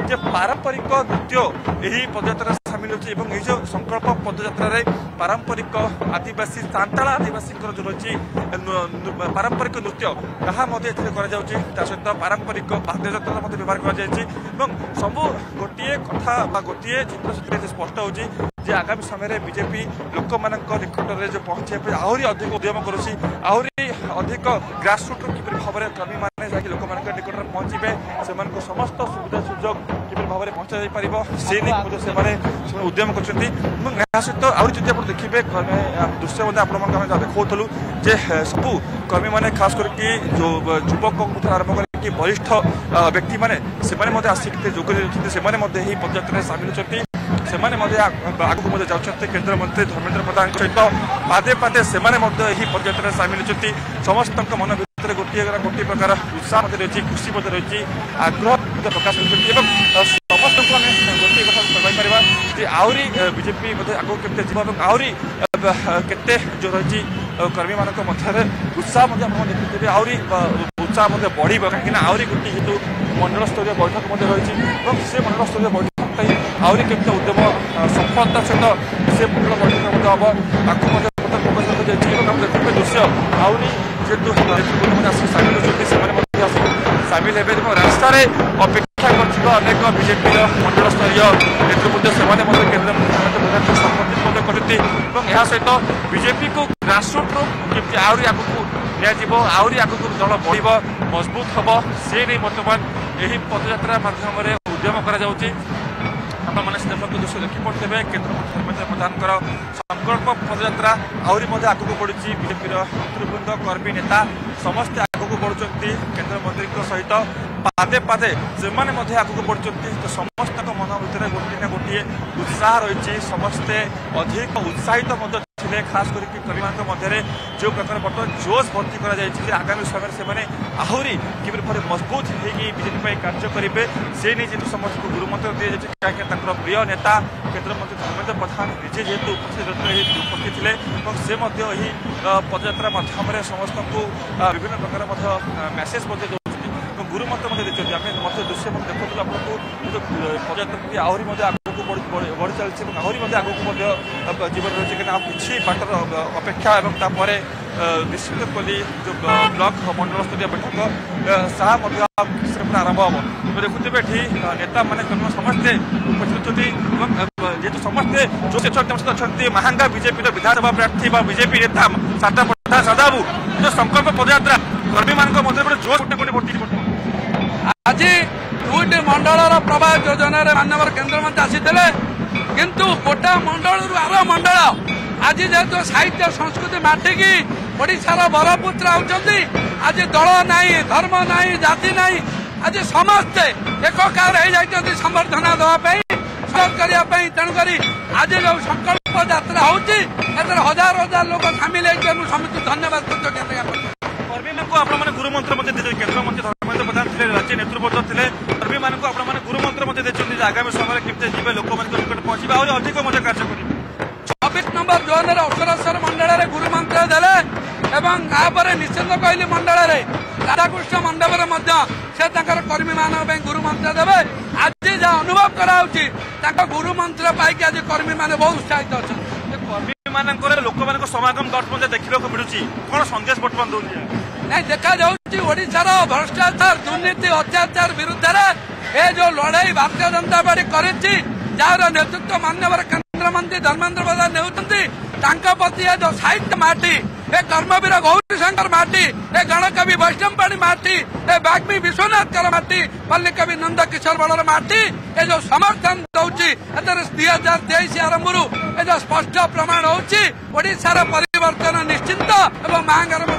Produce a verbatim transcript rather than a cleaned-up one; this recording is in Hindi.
जे पारंपरिक नृत्य यही पदयात्रा सामिल होची एवं जो संकल्प पदयात्रा रे पारंपरिक आदिवासी सांताला आदिवासी जो रही पारंपरिक नृत्य ताहा सहित पारंपरिक वाद्ययंत्र व्यवहार कर सबू गोटे कथा गोटे चित्र से स्पष्ट होची जे आगामी समय बीजेपी लोक मान निकट में जो पहुंचे आहरी अधिक उद्यम करुच्ची आहरी अधिक ग्रासरूट किपर भाव में कर्मी मैंने जाकि लोक निकट में पहुंचे से समस्त सुविधा सुजोग किपर भाव में पहुंचा जापर से नहीं उद्यम कर सहित आहरी जब आप देखिए दृश्य आप देखु जे सबू कर्मी मैंने खास करके जो युवक आरंभ कर वरिष्ठ व्यक्ति मैंने आसिक जोग से पदयात्रा सामिल होती से आगू जाते केन्द्र मंत्री धर्मेन्द्र प्रधान सहित पादे पादे से पदयात्रा सामिल होती समस्त मन भर गोटे गोटे प्रकार उत्साह रही खुशी रही आग्रह प्रकाश कर समस्त गोटे कथा आहरी बीजेपी आगे केते जीव आहरी केते जो रही कर्मी मान मध्य उत्साह देखते आहरी उत्साह बढ़ कहीं आहरी गोटे जेहतु मंडल स्तरीय बैठक रही से मंडल स्तरीय बैठक आहरी केते उद्यम सफलता सहित से मंडल बैठक हम फोकस देखते दृश्य आहरी जेहतु सामिल होती सामिल हे रास्ता अपेक्षा कर बीजेपी मंडल स्तरीय नेतृत्व से केन्द्र संबोधित करती सहित बीजेपी को ग्रासरूट केमती आहरी आगू नियाजिब आहरी आगू दल बढ़ मजबूत हम से नहीं बर्तमान यही पदयात्रा माध्यम उद्यम कर दृश्य देखिपे केन्द्र मंत्री धर्मेन्द्र प्रधान संकल्प पदयात्रा आहरी आगू बढ़ी बीजेपी नेतृवृंद कर्मी नेता समस्ते आगू बढ़ुंट केन्द्र मंत्री सहित पादे पादे से आगू बढ़ुंट तो समस्त मन भर गोटे ना गोटे उत्साह रही समस्ते अधिक उत्साहित थे खास करके कर्मी मध्य जो प्रकार बर्तमान जोश भर्ती कर आगामी समय से आहरी किपर मजबूत होगी बीजेपी कार्य करेंगे से नहीं जेहतु समस्त को गुरुमंत्र दी जाए कहीं प्रिय नेता केन्द्र मंत्री धर्मेन्द्र प्रधान निजे जेहतु उपस्थित थे से पदयात्रा माध्यम समस्त को विभिन्न प्रकार मेसेज गुरुमंत्र देखते आम दृश्य देखते आपको पदयात्रा आहरी आगू बढ़ी चलती आहरी आगू जीवन रही है कि बाटर अपेक्षा और निश्चित कली जो ब्लॉक मंडल स्तरीय बैठक साहब आरंभ हम तो देखुए ये नेता मैंने समस्ते उपस्थित जेहतु समस्ते जो अच्छा महांगा बीजेपी विधानसभा प्रार्थी बीजेपी नेता साटा प्रधान सादाबू जो संकल्प पदयात्रा कर्मी मान मध्य जोश गोटे गोटे बढ़ती आज दुईट मंडल प्रवाह योजना मानव केन्द्र मंत्री आसी किंतु गोटा मंडल आर मंडल आज जेहतु साहित्य संस्कृति माटिकी ओडिशार बरपुत्र आउଛନ୍ତି आज दल नहीं धर्म नहीं जाति नहीं आज समस्ते एककार हो जाइछन्ति संबर्धना देवा तेणुक आज जो संकल्प यात्रा होची हजार हजार लोग सामिल होती समस्त धन्यवाद कर्मी मान गुरुमंत्र केन्द्र मंत्री धर्मेन्द्र प्रधान थे राज्य नेतृत्व थे कर्मी मान गुरुमंत्र देखते आगामी समय केमती जीवे लोक निकट पहुंचे और अधिक मजा कार्य करेंगे चौबीस नंबर जोन अक्षरेश्वर मंडल गुरुमंत्र देले एवं निश्चिंत कहली मंडल राधाकृष्ण मंडप से कर्मी मान गुरुमंत्र देवे आज जहाँ अनुभव कर गुरुमंत्र पाई आज कर्मी मान बहुत उत्साहित अच्छा कर्मी मान लोक मान समागम बर्तमान देखा मिलूँ कौन संदेश बर्तमान दूसरी नहीं देखा ओडिशार भ्रष्टाचार दुर्नीति अत्याचार विरुद्ध ए जो लड़ाई भारतीय जनता पार्टी करी जार नेतृत्व माननीय केन्द्र मंत्री धर्मेन्द्र प्रधान ने प्रति जो साहित्य माटी ए कर्मवीर गौरी शंकर माटी ए गणकवि वैष्णव पाणी माटी ए बाग्मी विश्वनाथ माटी पल्ली कवि नंद किशोर बड़र माटी ए जो समर्थन दौची दुई हजार तेईस आरंभ ए जो स्पष्ट प्रमाण होशार परिवर्तन निश्चिंत और मांगर